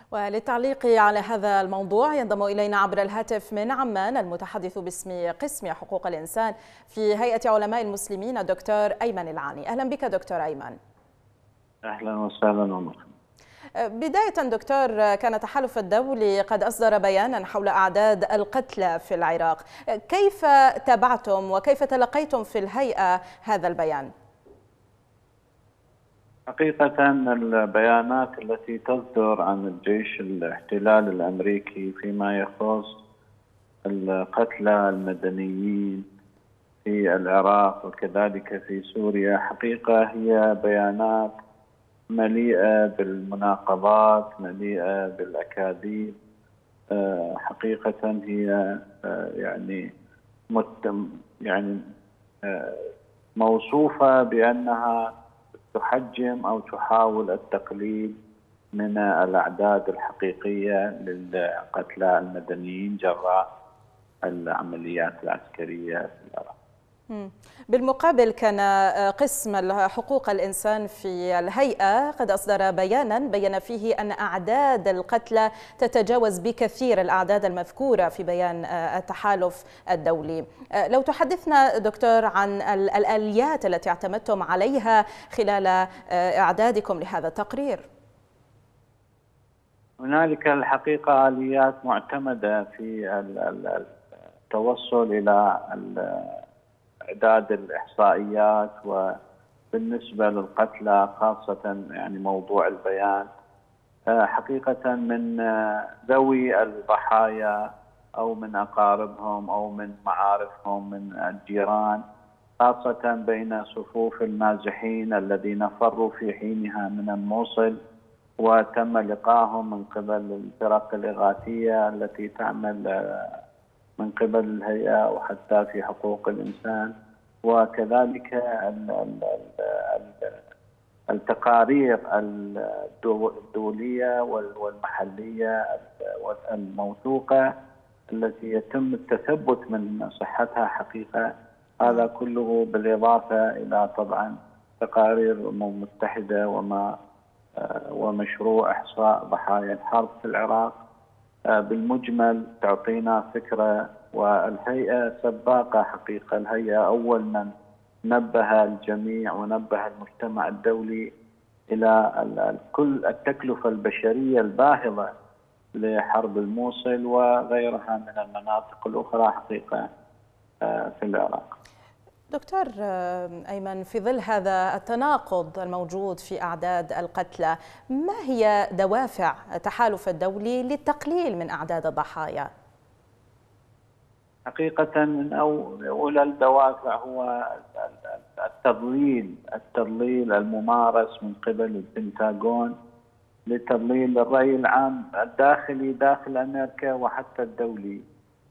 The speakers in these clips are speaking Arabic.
وللتعليق على هذا الموضوع ينضم إلينا عبر الهاتف من عمان المتحدث باسم قسم حقوق الإنسان في هيئة علماء المسلمين الدكتور أيمن العاني. أهلا بك دكتور أيمن. أهلا وسهلا ومرحبا. بداية دكتور، كان تحالف الدولي قد أصدر بيانا حول أعداد القتلى في العراق، كيف تابعتم وكيف تلقيتم في الهيئة هذا البيان؟ حقيقة البيانات التي تصدر عن الجيش الاحتلال الأمريكي فيما يخص القتلى المدنيين في العراق وكذلك في سوريا حقيقة هي بيانات مليئة بالمناقضات، مليئة بالأكاذيب. حقيقة هي يعني موصوفة بأنها تحجم أو تحاول التقليل من الأعداد الحقيقية للقتلى المدنيين جراء العمليات العسكرية في العراق. بالمقابل كان قسم حقوق الإنسان في الهيئة قد أصدر بيانا بين فيه أن أعداد القتلى تتجاوز بكثير الأعداد المذكورة في بيان التحالف الدولي. لو تحدثنا دكتور عن الآليات التي اعتمدتم عليها خلال إعدادكم لهذا التقرير. هنالك الحقيقة آليات معتمدة في التوصل إلى إعداد الإحصائيات، وبالنسبة للقتلى خاصة موضوع البيان حقيقة من ذوي الضحايا أو من أقاربهم أو من معارفهم من الجيران، خاصة بين صفوف النازحين الذين فروا في حينها من الموصل وتم لقاهم من قبل الفرق الإغاثية التي تعمل من قبل الهيئة وحتى في حقوق الإنسان، وكذلك التقارير الدولية والمحلية الموثوقة التي يتم التثبت من صحتها حقيقة. هذا كله بالإضافة إلى طبعا تقارير الأمم المتحدة ومشروع إحصاء ضحايا الحرب في العراق. بالمجمل تعطينا فكرة، والهيئة سباقة حقيقة. الهيئة أول من نبه الجميع ونبه المجتمع الدولي إلى كل التكلفة البشرية الباهظة لحرب الموصل وغيرها من المناطق الأخرى حقيقة في العراق. دكتور أيمن، في ظل هذا التناقض الموجود في أعداد القتلى، ما هي دوافع التحالف الدولي للتقليل من أعداد الضحايا؟ حقيقة من أولى الدوافع هو التضليل الممارس من قبل البنتاغون لتضليل الرأي العام الداخلي داخل أمريكا وحتى الدولي،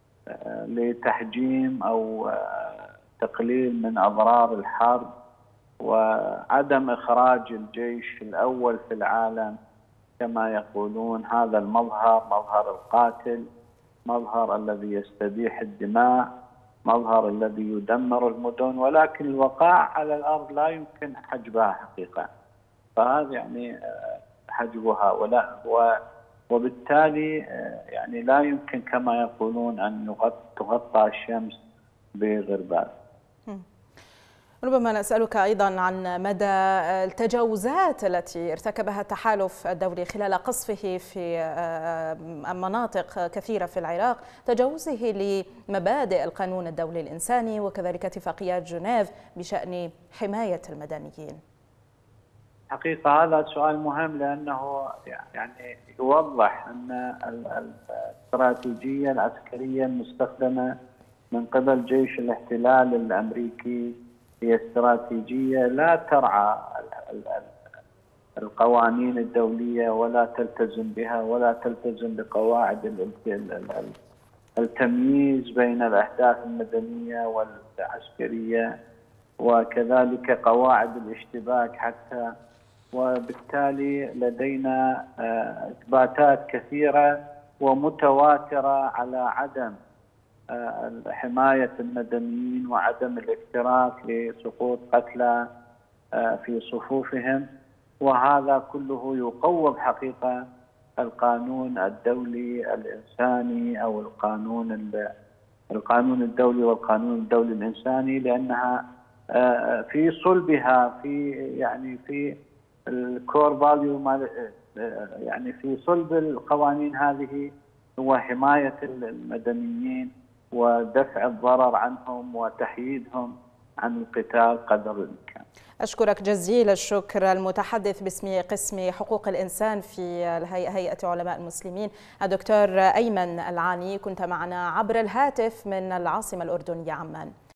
لتحجيم أو تقليل من أضرار الحرب وعدم إخراج الجيش الأول في العالم كما يقولون. هذا المظهر، مظهر القاتل، مظهر الذي يستبيح الدماء، مظهر الذي يدمر المدن، ولكن الوقائع على الأرض لا يمكن حجبها حقيقة. فهذا حجبها وبالتالي لا يمكن كما يقولون أن تغطى الشمس بغربال. ربما نسألك أيضا عن مدى التجاوزات التي ارتكبها التحالف الدولي خلال قصفه في مناطق كثيرة في العراق، تجاوزه لمبادئ القانون الدولي الإنساني وكذلك اتفاقيات جنيف بشأن حماية المدنيين. حقيقة هذا سؤال مهم، لأنه يوضح أن الاستراتيجية العسكرية المستخدمة من قبل جيش الاحتلال الأمريكي هي استراتيجية لا ترعى القوانين الدولية ولا تلتزم بها ولا تلتزم بقواعد التمييز بين الأهداف المدنية والعسكرية وكذلك قواعد الاشتباك حتى. وبالتالي لدينا إثباتات كثيرة ومتواترة على عدم حماية المدنيين وعدم الاكتراث لسقوط قتلى في صفوفهم، وهذا كله يقوض حقيقة القانون الدولي الإنساني أو القانون الدولي والقانون الدولي الإنساني، لأنها في صلبها في الكور فاليو، يعني في صلب القوانين هذه هو حماية المدنيين ودفع الضرر عنهم وتحييدهم عن القتال قدر الإمكان. أشكرك جزيل الشكر المتحدث باسم قسم حقوق الإنسان في هيئة علماء المسلمين الدكتور أيمن العاني، كنت معنا عبر الهاتف من العاصمة الأردنية عمان.